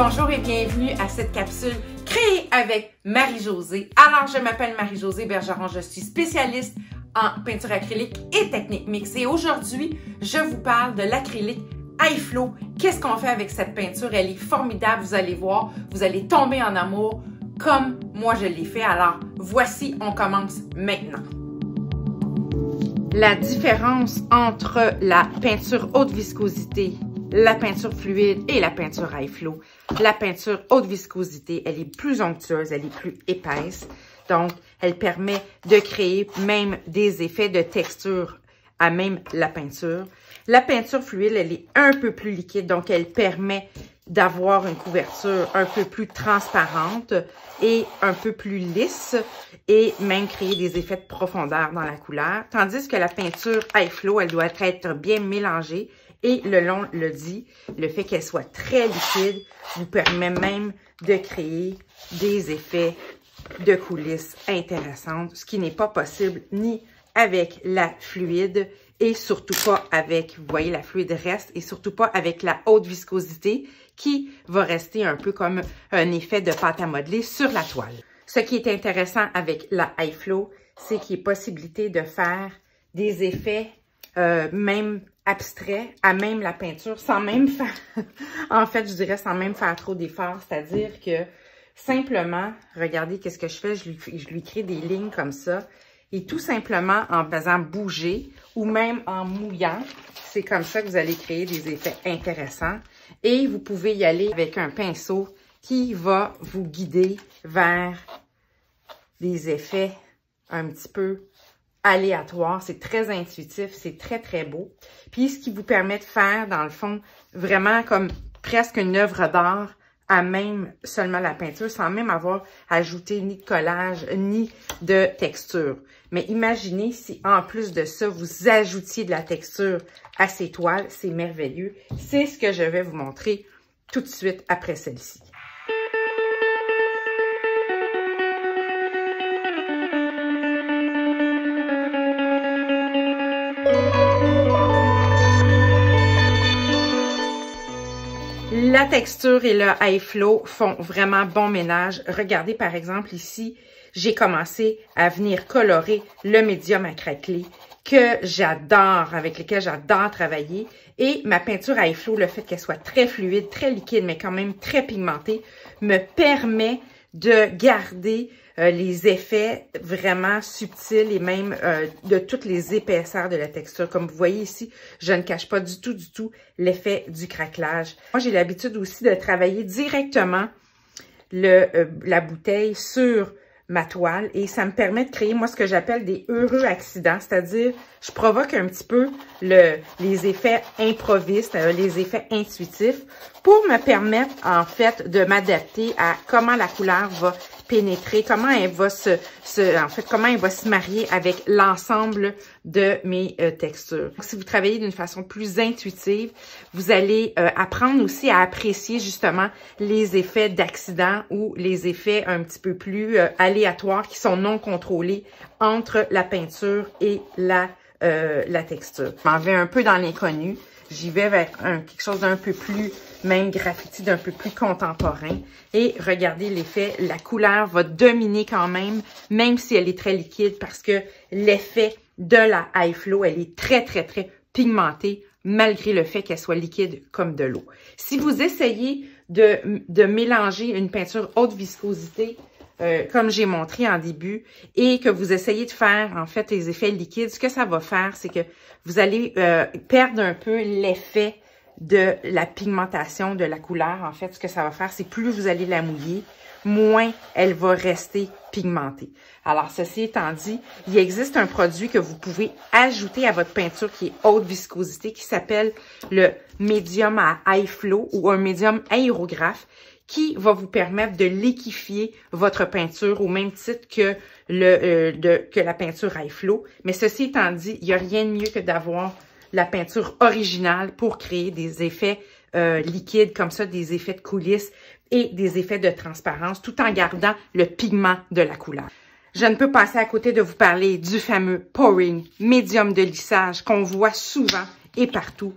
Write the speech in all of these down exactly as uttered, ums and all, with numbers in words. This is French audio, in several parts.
Bonjour et bienvenue à cette capsule créée avec Marie-Josée. Alors, je m'appelle Marie-Josée Bergeron, je suis spécialiste en peinture acrylique et technique mixte. Et aujourd'hui, je vous parle de l'acrylique Hi-Flow. Qu'est-ce qu'on fait avec cette peinture? Elle est formidable, vous allez voir, vous allez tomber en amour comme moi je l'ai fait. Alors, voici, on commence maintenant. La différence entre la peinture haute viscosité, la peinture fluide et la peinture Hi-Flow. La peinture haute viscosité, elle est plus onctueuse, elle est plus épaisse. Donc, elle permet de créer même des effets de texture à même la peinture. La peinture fluide, elle est un peu plus liquide, donc elle permet d'avoir une couverture un peu plus transparente et un peu plus lisse et même créer des effets de profondeur dans la couleur. Tandis que la peinture Hi-Flow, elle doit être bien mélangée. Et le long le dit, le fait qu'elle soit très liquide vous permet même de créer des effets de coulisses intéressantes, ce qui n'est pas possible ni avec la fluide et surtout pas avec, vous voyez, la fluide reste et surtout pas avec la haute viscosité qui va rester un peu comme un effet de pâte à modeler sur la toile. Ce qui est intéressant avec la Hi-Flow, c'est qu'il y a possibilité de faire des effets euh, même abstrait à même la peinture, sans même faire, en fait, je dirais sans même faire trop d'efforts, c'est-à-dire que simplement, regardez qu'est-ce que je fais, je lui, je lui crée des lignes comme ça, et tout simplement en faisant bouger, ou même en mouillant, c'est comme ça que vous allez créer des effets intéressants, et vous pouvez y aller avec un pinceau qui va vous guider vers des effets un petit peu aléatoire, c'est très intuitif, c'est très, très beau. Puis, ce qui vous permet de faire, dans le fond, vraiment comme presque une œuvre d'art à même seulement la peinture, sans même avoir ajouté ni de collage, ni de texture. Mais imaginez si, en plus de ça, vous ajoutiez de la texture à ces toiles, c'est merveilleux. C'est ce que je vais vous montrer tout de suite après celle-ci. La texture et le Hi-Flow font vraiment bon ménage. Regardez par exemple ici, j'ai commencé à venir colorer le médium à craqueler que j'adore, avec lequel j'adore travailler. Et ma peinture Hi-Flow, le fait qu'elle soit très fluide, très liquide, mais quand même très pigmentée, me permet de garder euh, les effets vraiment subtils et même euh, de toutes les épaisseurs de la texture. Comme vous voyez ici, je ne cache pas du tout, du tout l'effet du craquelage. Moi, j'ai l'habitude aussi de travailler directement le, euh, la bouteille sur ma toile et ça me permet de créer, moi, ce que j'appelle des heureux accidents, c'est-à-dire, je provoque un petit peu le, les effets improvistes, euh, les effets intuitifs pour me permettre, en fait, de m'adapter à comment la couleur va pénétrer, comment elle va se, se en fait, comment elle va se marier avec l'ensemble de mes euh, textures. Donc, si vous travaillez d'une façon plus intuitive, vous allez euh, apprendre aussi à apprécier justement les effets d'accident ou les effets un petit peu plus euh, aléatoires qui sont non contrôlés entre la peinture et la, euh, la texture. Je m'en vais un peu dans l'inconnu. J'y vais vers un, quelque chose d'un peu plus, même graffiti, d'un peu plus contemporain. Et regardez l'effet, la couleur va dominer quand même, même si elle est très liquide, parce que l'effet de la Hi-Flow, elle est très, très, très pigmentée, malgré le fait qu'elle soit liquide comme de l'eau. Si vous essayez de, de mélanger une peinture haute viscosité, Euh, comme j'ai montré en début, et que vous essayez de faire, en fait, les effets liquides, ce que ça va faire, c'est que vous allez euh, perdre un peu l'effet de la pigmentation de la couleur. En fait, ce que ça va faire, c'est plus vous allez la mouiller, moins elle va rester pigmentée. Alors, ceci étant dit, il existe un produit que vous pouvez ajouter à votre peinture qui est haute viscosité, qui s'appelle le médium à Hi-Flow ou un médium aérographe, qui va vous permettre de liquéfier votre peinture au même titre que, le, euh, de, que la peinture Hi-Flow. Mais ceci étant dit, il n'y a rien de mieux que d'avoir la peinture originale pour créer des effets euh, liquides comme ça, des effets de coulisses et des effets de transparence, tout en gardant le pigment de la couleur. Je ne peux passer à côté de vous parler du fameux pouring, médium de lissage qu'on voit souvent et partout.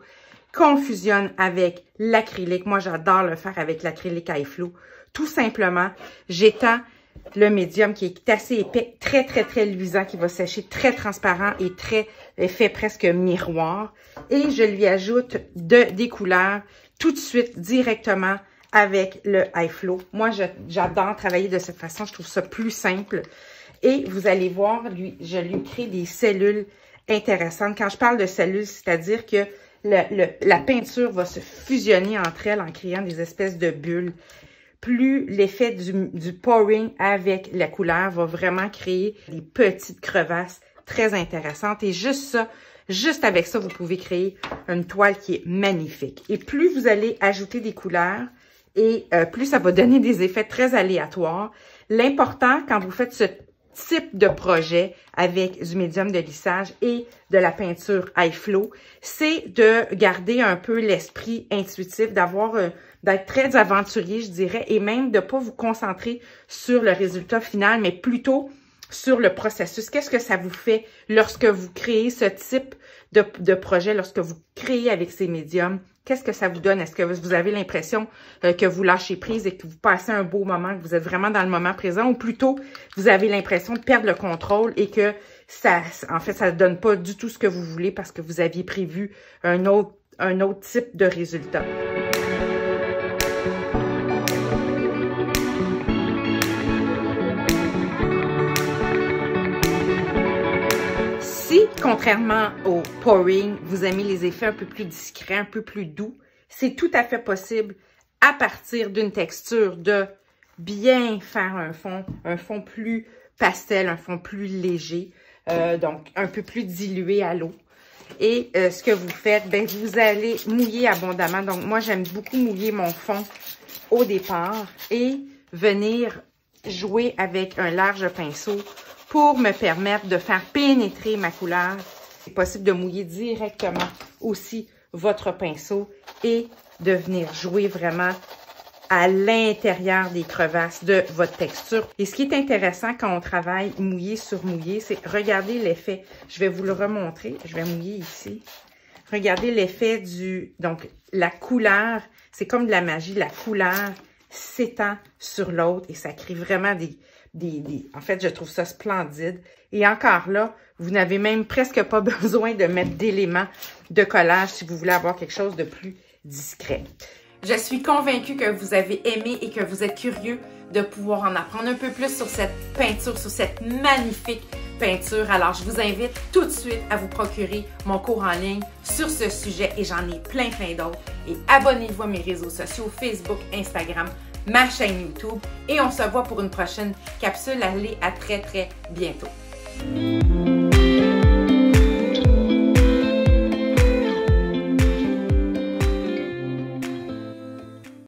qu'on fusionne avec l'acrylique. Moi, j'adore le faire avec l'acrylique High Flow. Tout simplement, j'étends le médium qui est assez épais, très, très, très luisant, qui va sécher, très transparent et très effet presque miroir. Et je lui ajoute de, des couleurs tout de suite, directement avec le High Flow. Moi, j'adore travailler de cette façon. Je trouve ça plus simple. Et vous allez voir, lui, je lui crée des cellules intéressantes. Quand je parle de cellules, c'est-à-dire que le, le, la peinture va se fusionner entre elles en créant des espèces de bulles. Plus l'effet du, du pouring avec la couleur va vraiment créer des petites crevasses très intéressantes. Et juste ça, juste avec ça, vous pouvez créer une toile qui est magnifique. Et plus vous allez ajouter des couleurs, et euh, plus ça va donner des effets très aléatoires. L'important, quand vous faites ce type de projet avec du médium de lissage et de la peinture High Flow, c'est de garder un peu l'esprit intuitif, d'avoir euh, d'être très aventurier, je dirais, et même de ne pas vous concentrer sur le résultat final, mais plutôt sur le processus. Qu'est-ce que ça vous fait lorsque vous créez ce type de, de projet, lorsque vous créez avec ces médiums? Qu'est-ce que ça vous donne? Est-ce que vous avez l'impression euh, que vous lâchez prise et que vous passez un beau moment, que vous êtes vraiment dans le moment présent, ou plutôt vous avez l'impression de perdre le contrôle et que ça, en fait, ça ne donne pas du tout ce que vous voulez parce que vous aviez prévu un autre, un autre type de résultat? Si, contrairement au pouring, vous aimez les effets un peu plus discrets, un peu plus doux, c'est tout à fait possible à partir d'une texture de bien faire un fond, un fond plus pastel, un fond plus léger, euh, donc un peu plus dilué à l'eau. Et euh, ce que vous faites, ben vous allez mouiller abondamment. Donc moi, j'aime beaucoup mouiller mon fond au départ et venir jouer avec un large pinceau pour me permettre de faire pénétrer ma couleur. C'est possible de mouiller directement aussi votre pinceau et de venir jouer vraiment à l'intérieur des crevasses de votre texture. Et ce qui est intéressant quand on travaille mouillé sur mouillé, c'est regarder l'effet. Je vais vous le remontrer. Je vais mouiller ici. Regardez l'effet du... Donc, la couleur, c'est comme de la magie. La couleur s'étend sur l'autre et ça crée vraiment des... Des, des, en fait, je trouve ça splendide. Et encore là, vous n'avez même presque pas besoin de mettre d'éléments de collage si vous voulez avoir quelque chose de plus discret. Je suis convaincue que vous avez aimé et que vous êtes curieux de pouvoir en apprendre un peu plus sur cette peinture, sur cette magnifique peinture. Alors, je vous invite tout de suite à vous procurer mon cours en ligne sur ce sujet et j'en ai plein, plein d'autres. Et abonnez-vous à mes réseaux sociaux, Facebook, Instagram, ma chaîne YouTube et on se voit pour une prochaine capsule. Allez, à très, très bientôt.